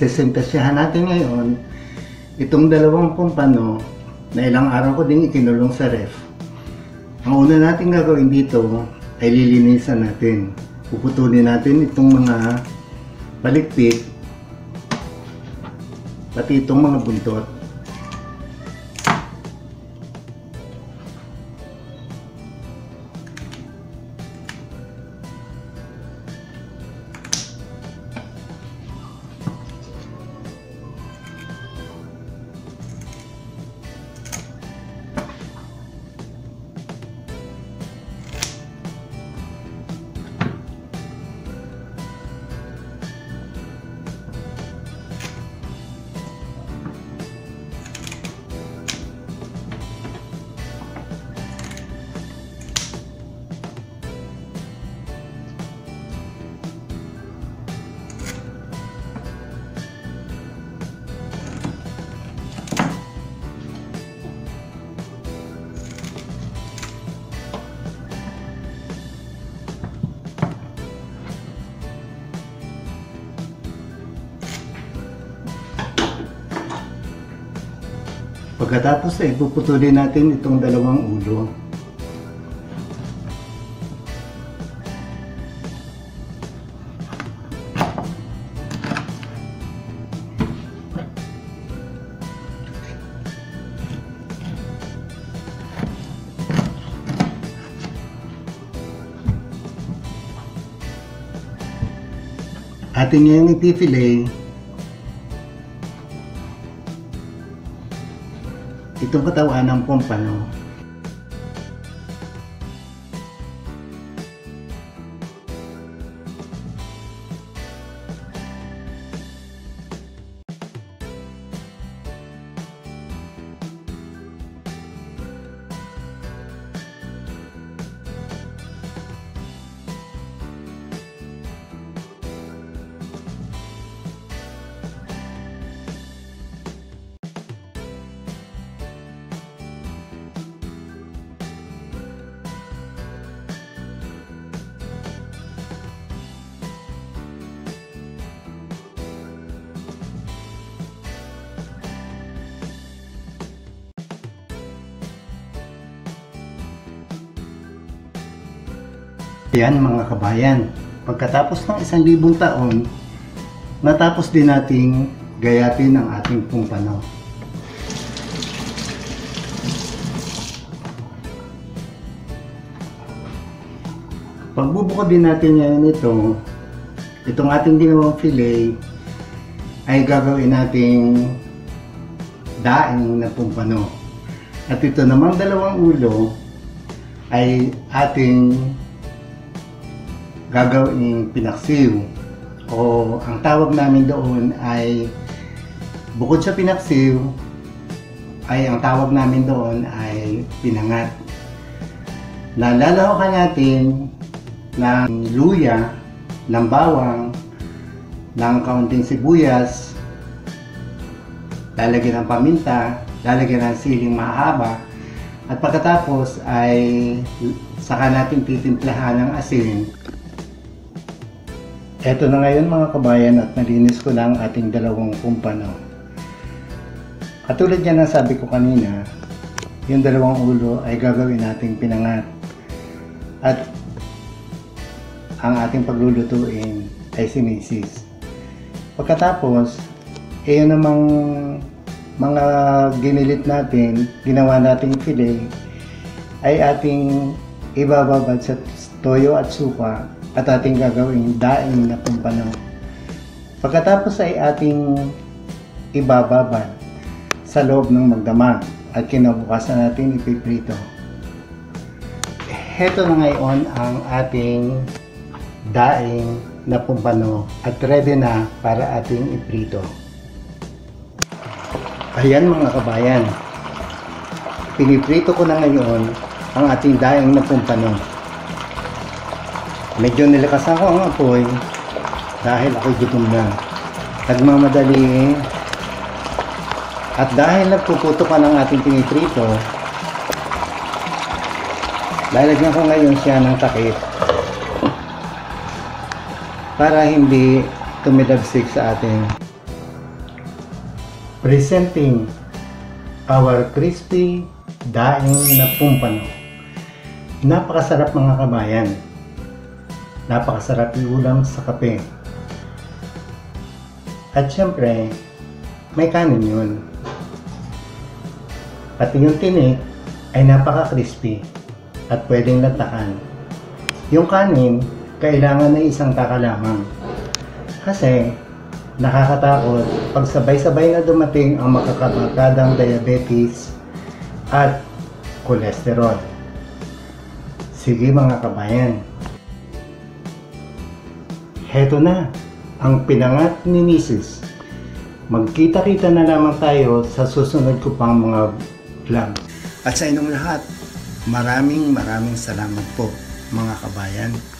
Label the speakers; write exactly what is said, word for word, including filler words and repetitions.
Speaker 1: sesentesyahan natin ngayon itong dalawang pumpano na ilang araw ko din ikinulong sa ref. Ang una natin gagawin dito ay lilinisan natin. Puputulin natin itong mga palikpik, pati itong mga buntot. Pagkatapos ay puputulin natin itong dalawang ulo. Atin ngayon ipipilay itong katawan ng pumpano. Yan mga kabayan, pagkatapos ng isang libong taon, natapos din nating gayatin ang ating pumpano. Pagbubukod din natin ngayon ito, itong ating ginawang fillet ay gagawin nating daing na pumpano. At ito namang dalawang ulo ay ating gagawing pinaksiw, o ang tawag namin doon ay bukod sa pinaksiw ay ang tawag namin doon ay pinangat. Lalalahokan natin ng luya, ng bawang, ng kaunting sibuyas, lalagyan ng paminta, lalagyan ng siling mahaba, at pagkatapos ay saka natin titimplahan ng asin. Eto na ngayon mga kabayan, at nalinis ko na ang ating dalawang pumpano. Katulad yan ang sabi ko kanina, yung dalawang ulo ay gagawin nating pinangat. At ang ating paglulutuin ay si Missus Pagkatapos, eh yun namang mga ginilit natin, ginawa nating fillet, ay ating ibababad sa toyo at suka at ating gagawing daing na pumpano. Pagkatapos ay ating ibababad sa loob ng magdamag at kinabukasan natin ipiprito. Heto na ngayon ang ating daing na pumpano at ready na para ating iprito. Ayan mga kabayan, piniprito ko na ngayon ang ating daing na pumpano. Medyo nilakasan ko ang apoy dahil ako'y gutom na. Nagmamadali at dahil nagpuputo ka ng ating piniprito, lalagyan ko ngayon siya ng takip para hindi tumilabsik sa ating Presenting our crispy daing na pumpano. Napakasarap mga kabayan. Napakasarap iulam sa kape. At syempre, may kanin yun. Pati yung tinik ay napaka-crispy at pwedeng lantakan. Yung kanin, kailangan na isang taka lamang. Kasi, nakakatakot pag sabay-sabay na dumating ang makakabarkadang diabetes at kolesterol. Sige mga kabayan. Heto na ang pinangat ni Missus Magkita-kita na lamang tayo sa susunod ko pang mga vlog. At sa inyong lahat, maraming maraming salamat po mga kabayan.